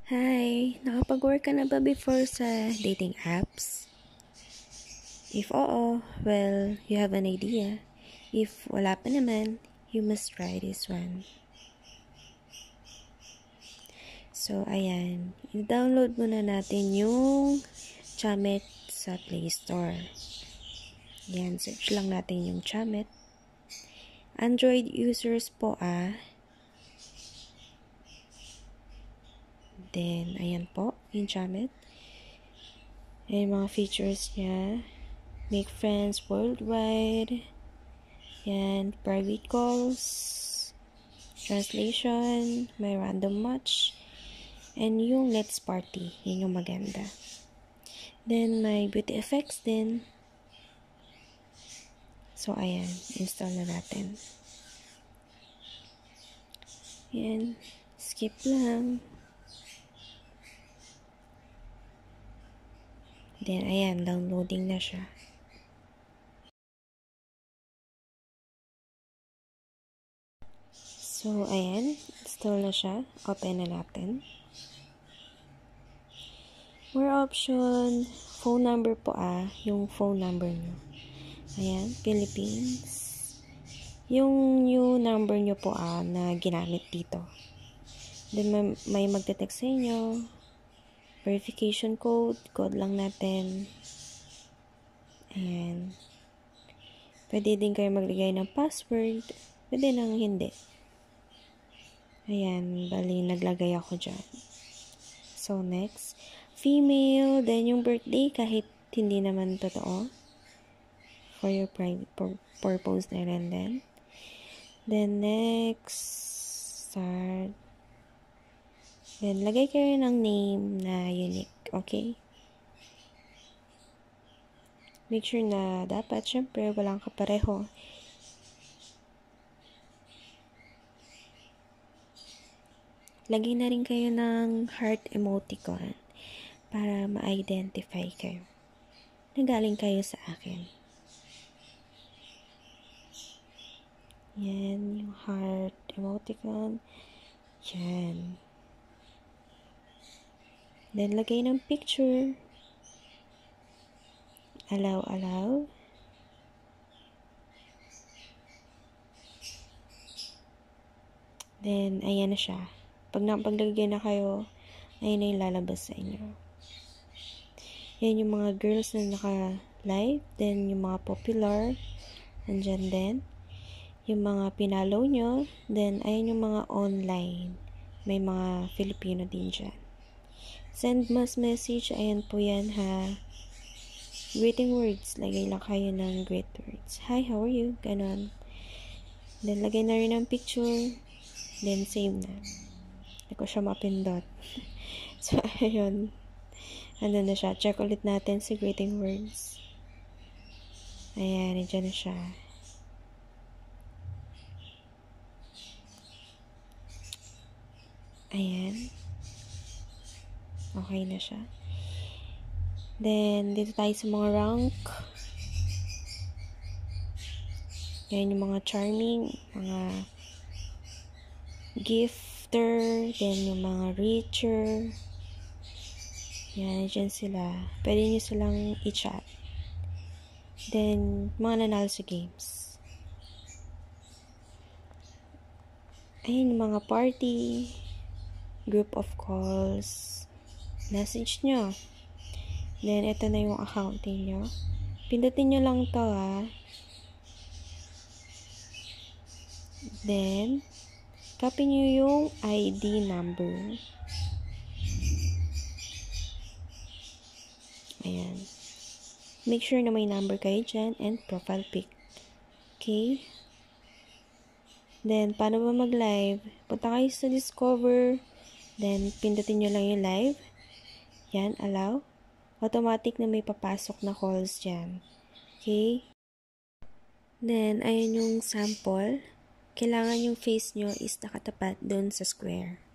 Hi, nakapag-work ka na ba before sa dating apps? If oo, well, you have an idea. If wala pa naman, you must try this one. So, ayan. I-download muna natin yung Chamet sa Play Store. Yan, search lang natin yung Chamet. Android users po Then, ayan po, yung Chamet. Ayan mga features niya. Make friends worldwide. Yan, private calls. Translation. May random match. And yung let's party. Yun yung maganda. Then, may beauty effects din. So, ayan. Install na natin. Yan. Skip lang. Then, ayan. Downloading na siya. So, ayan. Install na siya. Open na natin. More option. Phone number po yung phone number nyo. Ayan. Philippines. Yung new number nyo po na ginamit dito. Then, may magte-text sa inyo. Verification code. Code lang natin. Ayan. Pwede din kayo maglagay ng password. Pwede nang hindi. Ayan. Bali, naglagay ako dyan. So, next. Female. Then, yung birthday, kahit hindi naman totoo. For your private purpose na rin din. Then, next. Start. Then, lagay kayo ng name na unique. Okay? Make sure na dapat, syempre, walang kapareho. Lagay na rin kayo ng heart emoticon para ma-identify kayo. Nagaling kayo sa akin. Yan, yung heart emoticon. Yan. Then, lagay ng picture. Allow. Then, ayan na siya. Pag napaglagay na kayo, ayan na yung lalabas sa inyo. Yan yung mga girls na naka-live. Then, yung mga popular. Nandyan din. Yung mga pinalo nyo. Then, ayan yung mga online. May mga Filipino din dyan. Send mass message. Ayan po yan Greeting words. Lagay lang kayo ng greet words. Hi, how are you? Ganon. Then, lagay na rin ng picture. Then, save na. Hindi ko siya mapindot. So, ayun. Ano na siya. Check ulit natin si greeting words. Ayan. Nandiyan na siya. Ayan. Okay na siya. Then, dito tayo sa mga rank. Yan yung mga charming, mga gifter, then yung mga richer. Yan, dyan sila. Pwede nyo silang i-chat. Then, mga nanalo sa games. Ayan yung mga party, group of calls, message nyo. Then, ito na yung account niyo. Pindutin nyo lang to Then, copy nyo yung ID number. Ayan. Make sure na may number kayo dyan and profile pic. Okay? Then, paano ba mag-live? Punta kayo sa Discover. Then, pindutin nyo lang yung live. Yan, allow. Automatic na may papasok na calls dyan. Okay? Then, ayan yung sample. Kailangan yung face nyo is nakatapat doon sa square.